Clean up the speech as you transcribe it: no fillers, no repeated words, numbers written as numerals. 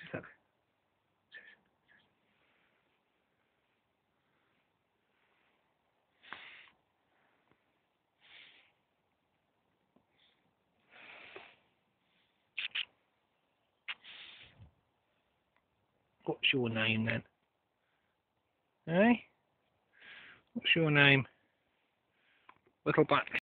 Look. What's your name then? Eh? What's your name? Little black